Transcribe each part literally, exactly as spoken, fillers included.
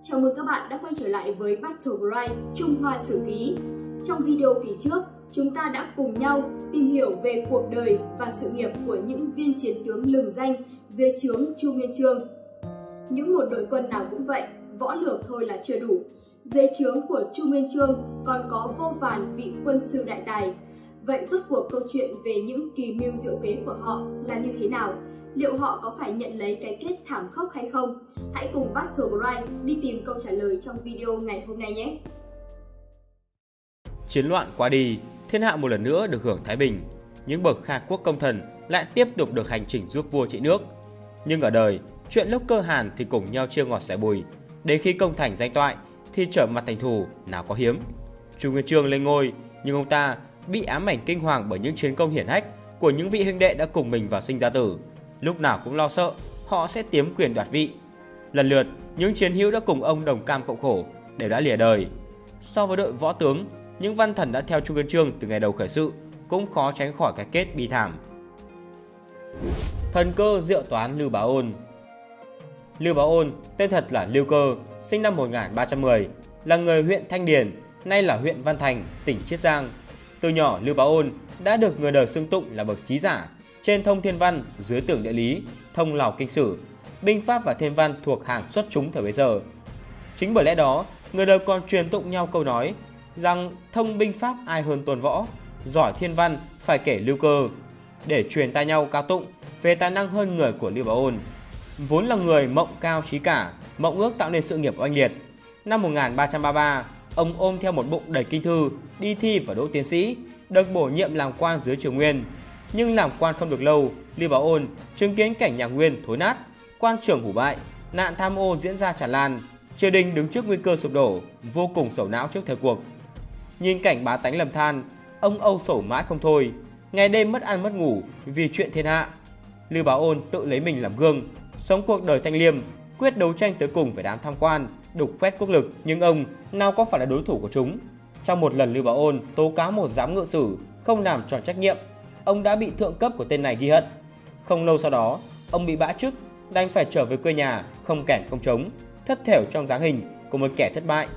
Chào mừng các bạn đã quay trở lại với Battle Grind Trung Hoa Sử Ký. Trong video kỳ trước, chúng ta đã cùng nhau tìm hiểu về cuộc đời và sự nghiệp của những viên chiến tướng lừng danh dưới trướng Chu Nguyên Chương. Những một đội quân nào cũng vậy, võ lược thôi là chưa đủ. Dưới trướng của Chu Nguyên Chương còn có vô vàn vị quân sư đại tài. Vậy rốt cuộc câu chuyện về những kỳ mưu diệu kế của họ là như thế nào? Liệu họ có phải nhận lấy cái kết thảm khốc hay không? Hãy cùng Battle Grind đi tìm câu trả lời trong video ngày hôm nay nhé! Chiến loạn qua đi, thiên hạ một lần nữa được hưởng thái bình. Những bậc khai quốc công thần lại tiếp tục được hành trình giúp vua trị nước. Nhưng ở đời, chuyện lúc cơ hàn thì cùng nhau chia ngọt sẻ bùi. Đến khi công thành danh toại thì trở mặt thành thù nào có hiếm. Chu Nguyên Chương lên ngôi, nhưng ông ta bị ám ảnh kinh hoàng bởi những chiến công hiển hách của những vị huynh đệ đã cùng mình vào sinh ra tử. Lúc nào cũng lo sợ họ sẽ tiếm quyền đoạt vị. Lần lượt, những chiến hữu đã cùng ông đồng cam cộng khổ đều đã lìa đời. So với đội võ tướng, những văn thần đã theo Chu Nguyên Chương từ ngày đầu khởi sự cũng khó tránh khỏi cái kết bi thảm. Thần cơ diệu toán Lưu Bá Ôn. Lưu Bá Ôn, tên thật là Lưu Cơ, sinh năm một nghìn ba trăm mười, là người huyện Thanh Điền, nay là huyện Văn Thành, tỉnh Chiết Giang. Từ nhỏ, Lưu Bá Ôn đã được người đời xưng tụng là bậc trí giả, trên thông thiên văn, dưới tưởng địa lý, thông lào kinh sử, binh pháp và thiên văn thuộc hàng xuất chúng thời bấy giờ. Chính bởi lẽ đó, người đời còn truyền tụng nhau câu nói rằng thông binh pháp ai hơn tôn võ, giỏi thiên văn phải kể Lưu Cơ, để truyền tai nhau ca tụng về tài năng hơn người của Lưu Bá Ôn. Vốn là người mộng cao trí cả, mộng ước tạo nên sự nghiệp oanh liệt. Năm một nghìn ba trăm ba mươi ba, ông ôm theo một bụng đầy kinh thư, đi thi và đỗ tiến sĩ, được bổ nhiệm làm quan dưới Triều Nguyên. Nhưng làm quan không được lâu, Lưu Bá Ôn chứng kiến cảnh nhà Nguyên thối nát, quan trưởng hủ bại, nạn tham ô diễn ra tràn lan, triều đình đứng trước nguy cơ sụp đổ, vô cùng sầu não trước thời cuộc. Nhìn cảnh bá tánh lầm than, ông âu sầu mãi không thôi, ngày đêm mất ăn mất ngủ vì chuyện thiên hạ. Lưu Bá Ôn tự lấy mình làm gương, sống cuộc đời thanh liêm, quyết đấu tranh tới cùng với đám tham quan, đục khoét quốc lực, nhưng ông nào có phải là đối thủ của chúng. Trong một lần, Lưu Bá Ôn tố cáo một giám ngự sử không làm tròn trách nhiệm, ông đã bị thượng cấp của tên này ghi hận. Không lâu sau đó, ông bị bãi chức, đành phải trở về quê nhà, không kẻn không trống, thất thểu trong dáng hình của một kẻ thất bại.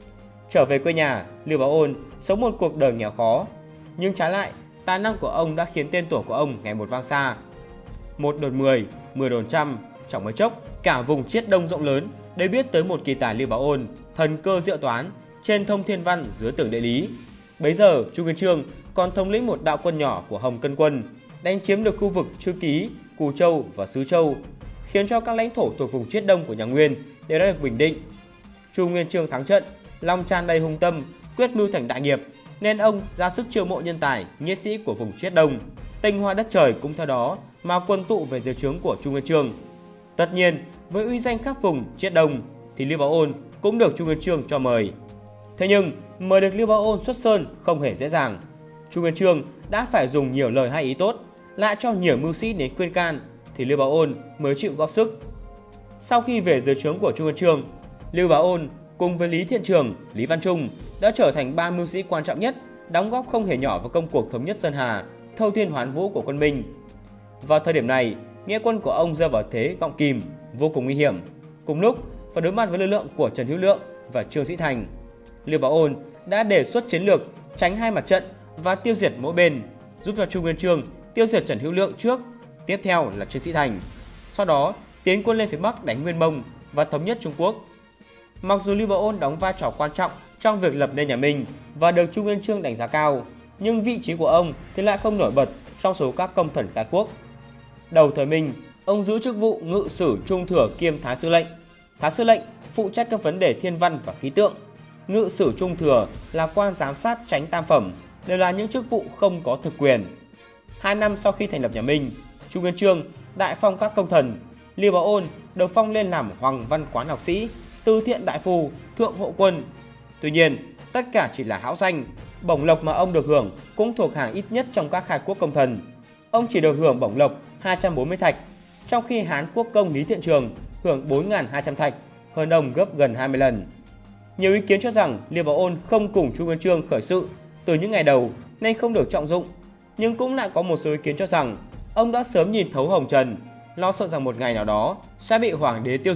Trở về quê nhà, Lưu Bá Ôn sống một cuộc đời nghèo khó, nhưng trái lại, tài năng của ông đã khiến tên tuổi của ông ngày một vang xa. Một đồn mười, mười đồn trăm, trong mấy chốc, cả vùng Chiết Đông rộng lớn đều biết tới một kỳ tài Lưu Bá Ôn, thần cơ diệu toán, trên thông thiên văn, dưới tưởng địa lý. Bấy giờ, Chu Nguyên Chương còn thống lĩnh một đạo quân nhỏ của Hồng Cân Quân, đánh chiếm được khu vực Chư Ký, Cù Châu và Sứ Châu, khiến cho các lãnh thổ thuộc vùng Chiết Đông của nhà Nguyên đều đã được bình định. Chu Nguyên Chương thắng trận, lòng tràn đầy hùng tâm, quyết mưu thành đại nghiệp, nên ông ra sức chiêu mộ nhân tài, nghĩa sĩ của vùng Chiết Đông. Tinh hoa đất trời cũng theo đó mà quân tụ về dưới trướng của Chu Nguyên Chương. Tất nhiên, với uy danh khắp vùng Chiết Đông thì Lưu Bá Ôn cũng được Chu Nguyên Chương cho mời. Thế nhưng, mời được Lưu Bá Ôn xuất sơn không hề dễ dàng. Chu Nguyên Chương đã phải dùng nhiều lời hay ý tốt, lại cho nhiều mưu sĩ đến khuyên can thì Lưu Bá Ôn mới chịu góp sức. Sau khi về dưới trướng của Chu Nguyên Chương, Lưu Bá Ôn cùng với Lý Thiện Trường, Lý Văn Trung đã trở thành ba mưu sĩ quan trọng nhất, đóng góp không hề nhỏ vào công cuộc thống nhất Sơn Hà, thâu thiên hoán vũ của quân Minh. Vào thời điểm này, nghĩa quân của ông rơi vào thế gọng kìm, vô cùng nguy hiểm. Cùng lúc phải đối mặt với lực lượng của Trần Hữu Lượng và Trương Sĩ Thành, Lưu Bá Ôn đã đề xuất chiến lược tránh hai mặt trận và tiêu diệt mỗi bên, giúp cho Chu Nguyên Chương tiêu diệt Trần Hữu Lượng trước, tiếp theo là Trương Sĩ Thành, sau đó tiến quân lên phía Bắc đánh Nguyên Mông và thống nhất Trung Quốc. Mặc dù Lưu Bá Ôn đóng vai trò quan trọng trong việc lập nên nhà Minh và được Chu Nguyên Chương đánh giá cao, nhưng vị trí của ông thì lại không nổi bật trong số các công thần khai quốc. Đầu thời Minh, ông giữ chức vụ ngự sử trung thừa kiêm thái sư lệnh. Thái sư lệnh phụ trách các vấn đề thiên văn và khí tượng. Ngự sử trung thừa là quan giám sát chánh tam phẩm, đều là những chức vụ không có thực quyền. Hai năm sau khi thành lập nhà Minh, Chu Nguyên Chương đại phong các công thần. Lưu Bá Ôn được phong lên làm hoàng văn quán học sĩ, tư thiện đại phu, thượng hộ quân. Tuy nhiên, tất cả chỉ là hão danh. Bổng lộc mà ông được hưởng cũng thuộc hàng ít nhất trong các khai quốc công thần. Ông chỉ được hưởng bổng lộc hai trăm bốn mươi thạch, trong khi Hán quốc công Lý Thiện Trường hưởng bốn nghìn hai trăm thạch, hơn ông gấp gần hai mươi lần. Nhiều ý kiến cho rằng Lưu Bá Ôn không cùng Chu Nguyên Chương khởi sự từ những ngày đầu nên không được trọng dụng, nhưng cũng lại có một số ý kiến cho rằng ông đã sớm nhìn thấu hồng trần, lo sợ rằng một ngày nào đó sẽ bị hoàng đế tiêu diệt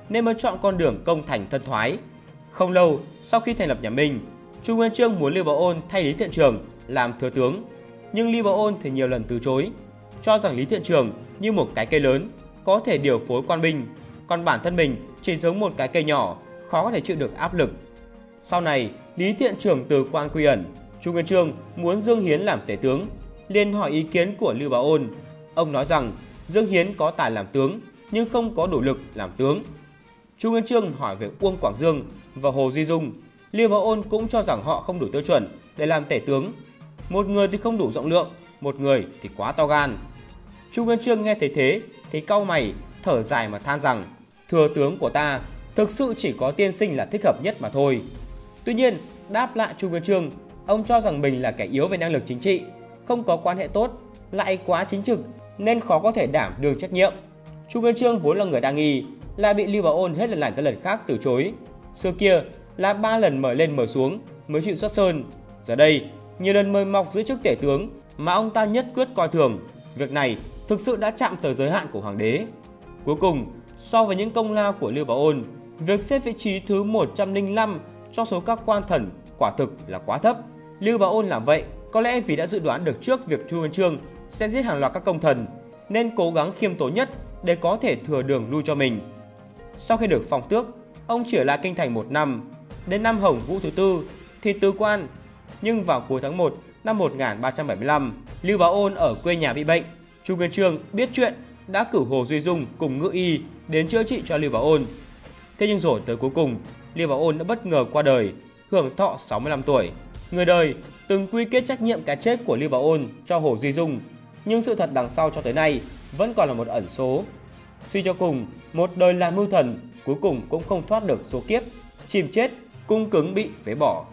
nên mới chọn con đường công thành thân thoái. Không lâu sau khi thành lập nhà Minh, Chu Nguyên Chương muốn Lưu Bảo Ôn thay Lý Thiện Trường làm thừa tướng, nhưng Lưu Bảo Ôn thì nhiều lần từ chối, cho rằng Lý Thiện Trường như một cái cây lớn có thể điều phối quan binh, còn bản thân mình chỉ giống một cái cây nhỏ, khó có thể chịu được áp lực. Sau này, Lý Thiện Trường từ quan quy ẩn, Chu Nguyên Chương muốn Dương Hiến làm tể tướng, liền hỏi ý kiến của Lưu Bảo Ôn. Ông nói rằng Dương Hiến có tài làm tướng nhưng không có đủ lực làm tướng. Chu Nguyên Chương hỏi về Uông Quảng Dương và Hồ Duy Dung. Lưu Bảo Ôn cũng cho rằng họ không đủ tiêu chuẩn để làm tể tướng. Một người thì không đủ rộng lượng, một người thì quá to gan. Chu Nguyên Chương nghe thấy thế thì cau mày, thở dài mà than rằng thừa tướng của ta thực sự chỉ có tiên sinh là thích hợp nhất mà thôi. Tuy nhiên, đáp lại Chu Nguyên Chương, ông cho rằng mình là kẻ yếu về năng lực chính trị, không có quan hệ tốt, lại quá chính trực nên khó có thể đảm đương trách nhiệm. Chu Nguyên Chương vốn là người đa nghi, lại bị Lưu Bảo Ôn hết lần này tới lần khác từ chối. Xưa kia là ba lần mời lên mời xuống mới chịu xuất sơn, giờ đây nhiều lần mời mọc giữ chức tể tướng mà ông ta nhất quyết coi thường. Việc này thực sự đã chạm tới giới hạn của hoàng đế. Cuối cùng, so với những công lao của Lưu Bảo Ôn, việc xếp vị trí thứ một trăm lẻ năm trong số các quan thần quả thực là quá thấp. Lưu Bảo Ôn làm vậy có lẽ vì đã dự đoán được trước việc Chu Nguyên Chương sẽ giết hàng loạt các công thần, nên cố gắng khiêm tốn nhất để có thể thừa đường lui cho mình. Sau khi được phong tước, ông trở lại kinh thành một năm, đến năm Hồng Vũ thứ tư thì tứ quan. Nhưng vào cuối tháng một năm một nghìn ba trăm bảy mươi lăm, Lưu Bảo Ôn ở quê nhà bị bệnh. Chu Nguyên Chương biết chuyện đã cử Hồ Duy Dung cùng ngự y đến chữa trị cho Lưu Bảo Ôn. Thế nhưng rồi tới cuối cùng, Lưu Bảo Ôn đã bất ngờ qua đời, hưởng thọ sáu mươi lăm tuổi. Người đời từng quy kết trách nhiệm cái chết của Lưu Bảo Ôn cho Hồ Duy Dung, nhưng sự thật đằng sau cho tới nay vẫn còn là một ẩn số. Suy cho cùng, một đời làm mưu thần cuối cùng cũng không thoát được số kiếp, chìm chết, cung cứng bị phế bỏ.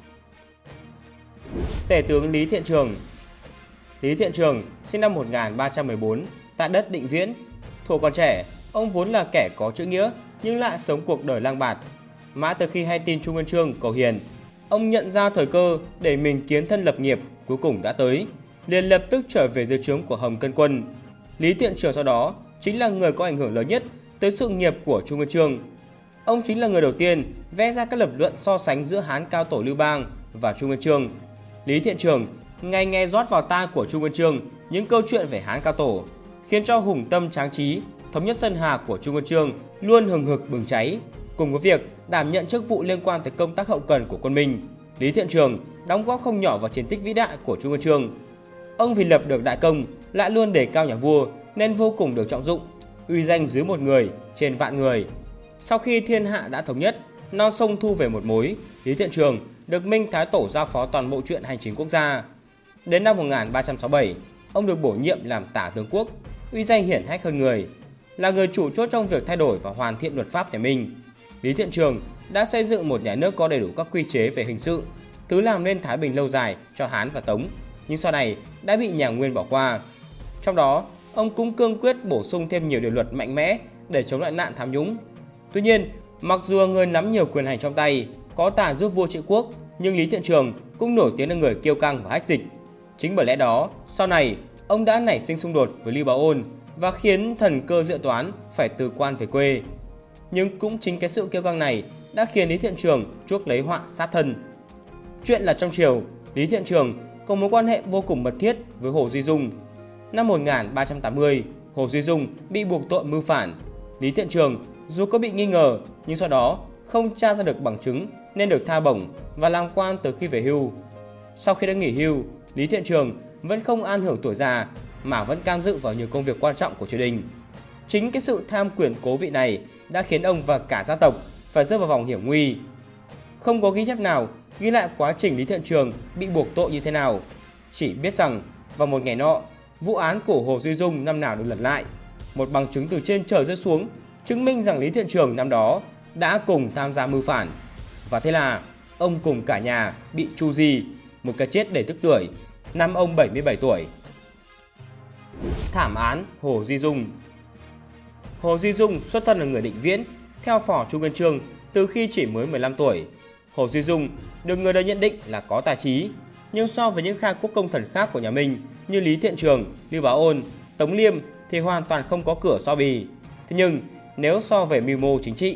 Tể tướng Lý Thiện Trường. Lý Thiện Trường sinh năm một nghìn ba trăm mười bốn tại đất Định Viễn. Thuở còn trẻ, ông vốn là kẻ có chữ nghĩa nhưng lại sống cuộc đời lang bạt. Mãi từ khi hay tin Chu Nguyên Chương cầu hiền, ông nhận ra thời cơ để mình kiến thân lập nghiệp cuối cùng đã tới, liền lập tức trở về dưới trướng của Hồng Cân Quân. Lý Thiện Trường sau đó chính là người có ảnh hưởng lớn nhất tới sự nghiệp của Chu Nguyên Chương. Ông chính là người đầu tiên vẽ ra các lập luận so sánh giữa Hán cao tổ Lưu Bang và Chu Nguyên Chương. Lý Thiện Trường ngày nghe rót vào tai của Chu Nguyên Chương những câu chuyện về Hán cao tổ, khiến cho hùng tâm tráng trí, thống nhất Sơn Hà của Chu Nguyên Chương luôn hừng hực bừng cháy. Cùng với việc đảm nhận chức vụ liên quan tới công tác hậu cần của quân Minh, Lý Thiện Trường đóng góp không nhỏ vào chiến tích vĩ đại của Chu Nguyên Chương. Ông vì lập được đại công, lại luôn đề cao nhà vua nên vô cùng được trọng dụng, uy danh dưới một người trên vạn người. Sau khi thiên hạ đã thống nhất, non sông thu về một mối, Lý Thiện Trường được Minh Thái Tổ giao phó toàn bộ chuyện hành chính quốc gia. Đến năm một nghìn ba trăm sáu mươi bảy, ông được bổ nhiệm làm tả tướng quốc, uy danh hiển hách hơn người, là người chủ chốt trong việc thay đổi và hoàn thiện luật pháp nhà Minh. Lý Thiện Trường đã xây dựng một nhà nước có đầy đủ các quy chế về hình sự, thứ làm nên thái bình lâu dài cho Hán và Tống, nhưng sau này đã bị nhà Nguyên bỏ qua. Trong đó, ông cũng cương quyết bổ sung thêm nhiều điều luật mạnh mẽ để chống lại nạn tham nhũng. Tuy nhiên, mặc dù người nắm nhiều quyền hành trong tay, có tài giúp vua trị quốc, nhưng Lý Thiện Trường cũng nổi tiếng là người kiêu căng và hách dịch. Chính bởi lẽ đó, sau này ông đã nảy sinh xung đột với Lưu Bảo Ôn và khiến thần cơ Diệu Toán phải từ quan về quê. Nhưng cũng chính cái sự kiêu căng này đã khiến Lý Thiện Trường chuốc lấy họa sát thân. Chuyện là trong triều, Lý Thiện Trường có mối quan hệ vô cùng mật thiết với Hồ Duy Dung. Năm một nghìn ba trăm tám mươi, Hồ Duy Dung bị buộc tội mưu phản. Lý Thiện Trường dù có bị nghi ngờ nhưng sau đó không tra ra được bằng chứng nên được tha bổng và làm quan từ khi về hưu. Sau khi đã nghỉ hưu, Lý Thiện Trường vẫn không an hưởng tuổi già mà vẫn can dự vào nhiều công việc quan trọng của triều đình. Chính cái sự tham quyền cố vị này đã khiến ông và cả gia tộc phải rơi vào vòng hiểm nguy. Không có ghi chép nào ghi lại quá trình Lý Thiện Trường bị buộc tội như thế nào. Chỉ biết rằng vào một ngày nọ, vụ án của Hồ Duy Dung năm nào được lật lại. Một bằng chứng từ trên trời rơi xuống chứng minh rằng Lý Thiện Trường năm đó đã cùng tham gia mưu phản. Và thế là ông cùng cả nhà bị tru di, một cái chết để tức tuổi, năm ông bảy mươi bảy tuổi. Thảm án Hồ Duy Dung. Hồ Duy Dung xuất thân là người Định Viễn, theo phò Chu Nguyên Chương từ khi chỉ mới mười lăm tuổi. Hồ Duy Dung được người đời nhận định là có tài trí, nhưng so với những khai quốc công thần khác của nhà Minh như Lý Thiện Trường, Lưu Bảo Ôn, Tống Liêm thì hoàn toàn không có cửa so bì. Thế nhưng nếu so về mưu mô chính trị,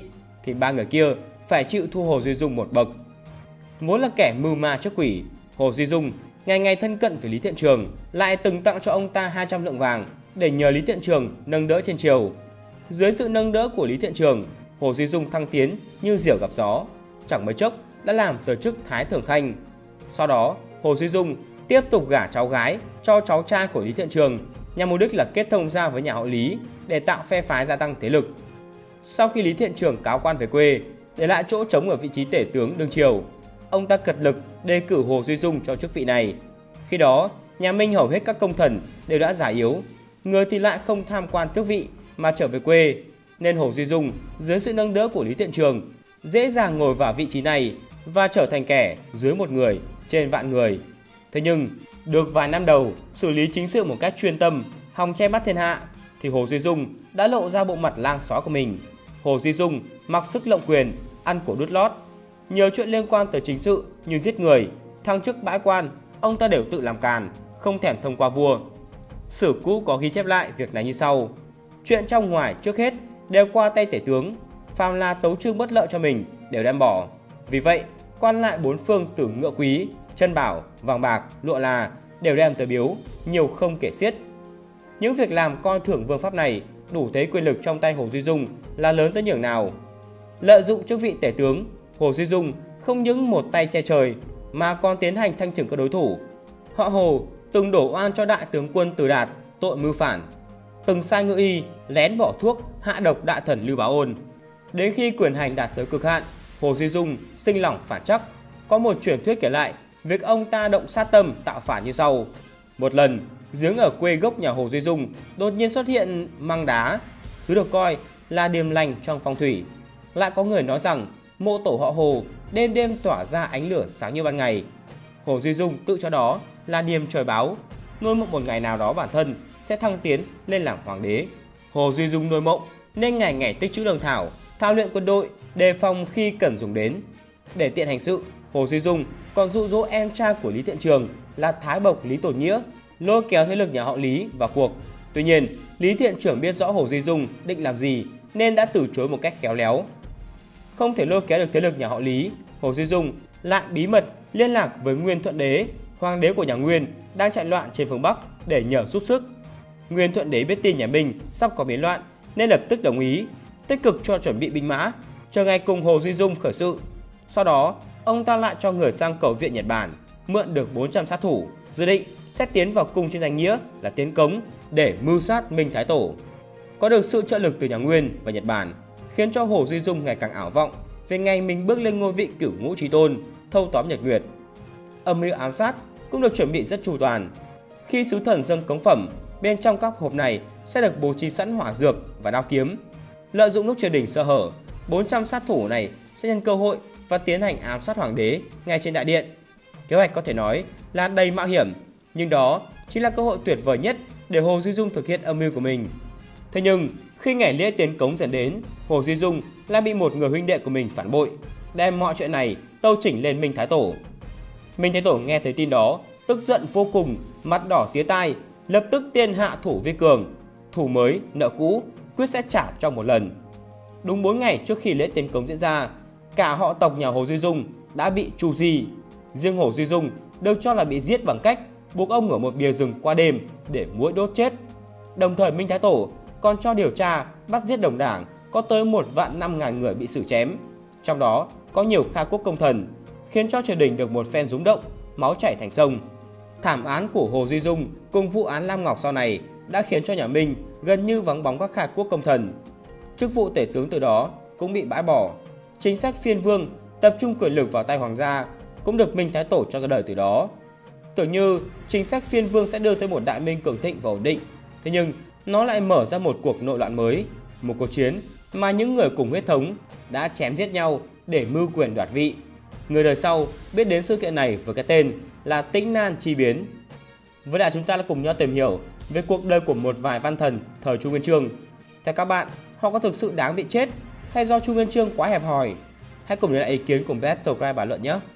thì ba người kia phải chịu thua Hồ Duy Dung một bậc. Vốn là kẻ mưu ma trước quỷ, Hồ Duy Dung ngày ngày thân cận với Lý Thiện Trường, lại từng tặng cho ông ta hai trăm lượng vàng để nhờ Lý Thiện Trường nâng đỡ trên triều. Dưới sự nâng đỡ của Lý Thiện Trường, Hồ Duy Dung thăng tiến như diều gặp gió, chẳng mấy chốc đã làm tới chức Thái Thường Khanh. Sau đó, Hồ Duy Dung tiếp tục gả cháu gái cho cháu trai của Lý Thiện Trường, nhằm mục đích là kết thông gia với nhà họ Lý để tạo phe phái gia tăng thế lực. Sau khi Lý Thiện Trường cáo quan về quê, để lại chỗ trống ở vị trí tể tướng đương triều, ông ta cật lực đề cử Hồ Duy Dung cho chức vị này. Khi đó, nhà Minh hầu hết các công thần đều đã già yếu, người thì lại không tham quan tước vị mà trở về quê, nên Hồ Duy Dung dưới sự nâng đỡ của Lý Thiện Trường dễ dàng ngồi vào vị trí này và trở thành kẻ dưới một người trên vạn người. Thế nhưng, được vài năm đầu xử lý chính sự một cách chuyên tâm, hòng che mắt thiên hạ, thì Hồ Duy Dung đã lộ ra bộ mặt lang xóa của mình. Hồ Duy Dung mặc sức lộng quyền, ăn của đút lót. Nhiều chuyện liên quan tới chính sự như giết người, thăng chức bãi quan, ông ta đều tự làm càn, không thèm thông qua vua. Sử cũ có ghi chép lại việc này như sau: chuyện trong ngoài trước hết đều qua tay tể tướng, phàm là tấu chương bất lợi cho mình đều đem bỏ. Vì vậy, quan lại bốn phương từ ngựa quý, chân bảo, vàng bạc, lụa là đều đem tới biếu, nhiều không kể xiết. Những việc làm coi thưởng vương pháp này đủ thấy quyền lực trong tay Hồ Duy Dung là lớn tới nhường nào. Lợi dụng chức vị tể tướng, Hồ Duy Dung không những một tay che trời mà còn tiến hành thanh trừng các đối thủ. Họ Hồ từng đổ oan cho đại tướng quân Từ Đạt tội mưu phản, từng sai ngự y lén bỏ thuốc hạ độc đại thần Lưu Bá Ôn. Đến khi quyền hành đạt tới cực hạn, Hồ Duy Dung sinh lòng phản trắc. Có một truyền thuyết kể lại việc ông ta động sát tâm tạo phản như sau: một lần, giếng ở quê gốc nhà Hồ Duy Dung đột nhiên xuất hiện măng đá, thứ được coi là điềm lành trong phong thủy. Lại có người nói rằng mộ tổ họ Hồ đêm đêm tỏa ra ánh lửa sáng như ban ngày. Hồ Duy Dung tự cho đó là điềm trời báo, nuôi mộng một ngày nào đó bản thân sẽ thăng tiến lên làm hoàng đế. Hồ Duy Dung nuôi mộng nên ngày ngày tích trữ lương thảo, thao luyện quân đội, đề phòng khi cần dùng đến. Để tiện hành sự, Hồ Duy Dung còn dụ dỗ em trai của Lý Thiện Trường là Thái Bộc Lý Tổ Nghĩa lôi kéo thế lực nhà họ Lý vào cuộc. Tuy nhiên, Lý Thiện Trường biết rõ Hồ Duy Dung định làm gì nên đã từ chối một cách khéo léo. Không thể lôi kéo được thế lực nhà họ Lý, Hồ Duy Dung lại bí mật liên lạc với Nguyên Thuận Đế, hoàng đế của nhà Nguyên đang chạy loạn trên phương Bắc để nhờ giúp sức. Nguyên Thuận Đế biết tin nhà Minh sắp có biến loạn nên lập tức đồng ý, tích cực cho chuẩn bị binh mã, chờ ngày cùng Hồ Duy Dung khởi sự. Sau đó, ông ta lại cho người sang cầu viện Nhật Bản, mượn được bốn trăm sát thủ, dự định sẽ tiến vào cung trên danh nghĩa là tiến cống để mưu sát Minh Thái Tổ. Có được sự trợ lực từ nhà Nguyên và Nhật Bản, khiến cho Hồ Duy Dung ngày càng ảo vọng về ngày mình bước lên ngôi vị cửu ngũ chí tôn, thâu tóm Nhật Nguyệt. Âm mưu ám sát cũng được chuẩn bị rất chu toàn. Khi sứ thần dâng cống phẩm, bên trong các hộp này sẽ được bố trí sẵn hỏa dược và đao kiếm. Lợi dụng lúc triều đình sơ hở, bốn trăm sát thủ này sẽ nhân cơ hội và tiến hành ám sát hoàng đế ngay trên đại điện. Kế hoạch có thể nói là đầy mạo hiểm, nhưng đó chính là cơ hội tuyệt vời nhất để Hồ Duy Dung thực hiện âm mưu của mình. Thế nhưng, khi ngày lễ tiến cống dần đến, Hồ Duy Dung lại bị một người huynh đệ của mình phản bội, đem mọi chuyện này tâu chỉnh lên Minh Thái Tổ. Minh Thái Tổ nghe thấy tin đó, tức giận vô cùng, mặt đỏ tía tai, lập tức tiên hạ thủ vi cường, thủ mới nợ cũ, quyết sẽ trả trong một lần. Đúng bốn ngày trước khi lễ tiến cống diễn ra, cả họ tộc nhà Hồ Duy Dung đã bị tru di. Riêng Hồ Duy Dung được cho là bị giết bằng cách buộc ông ở một bìa rừng qua đêm để muỗi đốt chết. Đồng thời Minh Thái Tổ còn cho điều tra bắt giết đồng đảng có tới một vạn năm ngàn người bị xử chém, trong đó có nhiều khai quốc công thần, khiến cho triều đình được một phen rúng động, máu chảy thành sông. Thảm án của Hồ Duy Dung cùng vụ án Lam Ngọc sau này đã khiến cho nhà Minh gần như vắng bóng các khai quốc công thần. Chức vụ tể tướng từ đó cũng bị bãi bỏ. Chính sách phiên vương tập trung quyền lực vào tay hoàng gia cũng được Minh Thái Tổ cho ra đời từ đó. Tưởng như chính sách phiên vương sẽ đưa tới một đại minh cường thịnh và ổn định, thế nhưng nó lại mở ra một cuộc nội loạn mới, một cuộc chiến mà những người cùng huyết thống đã chém giết nhau để mưu quyền đoạt vị. Người đời sau biết đến sự kiện này với cái tên là Tĩnh Nan Chi Biến. Với đại chúng ta đã cùng nhau tìm hiểu về cuộc đời của một vài văn thần thời Chu Nguyên Chương. Theo các bạn, họ có thực sự đáng bị chết hay do Chu Nguyên Chương quá hẹp hòi? Hãy cùng để lại ý kiến cùng Battlecry bàn luận nhé!